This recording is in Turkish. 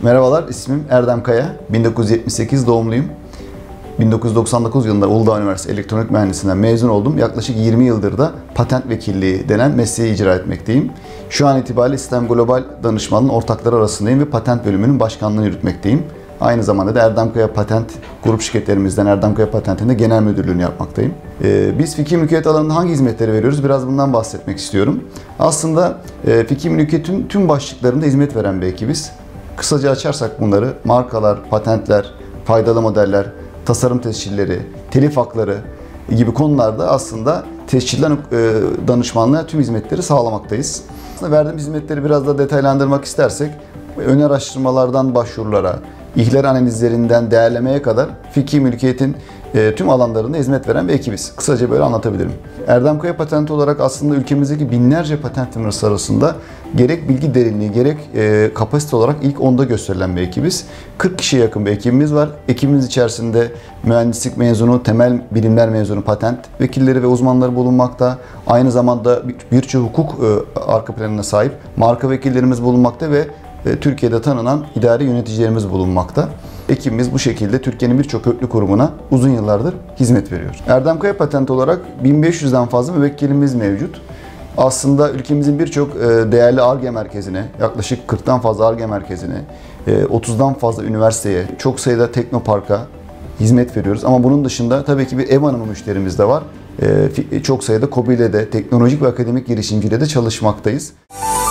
Merhabalar, ismim Erdem Kaya. 1978 doğumluyum. 1999 yılında Uludağ Üniversitesi Elektronik Mühendisliğinden mezun oldum. Yaklaşık 20 yıldır da patent vekilliği denen mesleği icra etmekteyim. Şu an itibariyle Sistem Global Danışmanlığı'nın ortakları arasındayım ve patent bölümünün başkanlığını yürütmekteyim. Aynı zamanda da Erdem Kaya Patent grup şirketlerimizden Erdem Kaya Patent'in de genel müdürlüğünü yapmaktayım. Biz fikir mülkiyet alanında hangi hizmetleri veriyoruz? Biraz bundan bahsetmek istiyorum. Aslında fikir mülkiyetin tüm başlıklarında hizmet veren bir ekibiz. Kısaca açarsak bunları markalar, patentler, faydalı modeller, tasarım tescilleri, telif hakları gibi konularda aslında tescilden danışmanlığa tüm hizmetleri sağlamaktayız. Aslında verdiğimiz hizmetleri biraz da detaylandırmak istersek, ön araştırmalardan başvurulara, ihlal analizlerinden değerlemeye kadar fikri mülkiyetin tüm alanlarında hizmet veren bir ekibiz. Kısaca böyle anlatabilirim. Erdem Kaya Patent olarak aslında ülkemizdeki binlerce patent firması arasında gerek bilgi derinliği gerek kapasite olarak ilk 10'da gösterilen bir ekibiz. 40 kişiye yakın bir ekibimiz var. Ekibimiz içerisinde mühendislik mezunu, temel bilimler mezunu patent vekilleri ve uzmanları bulunmakta. Aynı zamanda birçok hukuk arka planına sahip marka vekillerimiz bulunmakta ve Türkiye'de tanınan idari yöneticilerimiz bulunmakta. Ekibimiz bu şekilde Türkiye'nin birçok köklü kurumuna uzun yıllardır hizmet veriyor. Erdem Kaya Patent olarak 1500'den fazla müvekkilimiz mevcut. Aslında ülkemizin birçok değerli Ar-Ge merkezine, yaklaşık 40'tan fazla Ar-Ge merkezine, 30'dan fazla üniversiteye, çok sayıda teknoparka hizmet veriyoruz. Ama bunun dışında tabii ki bir ev hanımı müşterimiz de var. Çok sayıda KOBİ'le de, teknolojik ve akademik girişimciyle de çalışmaktayız.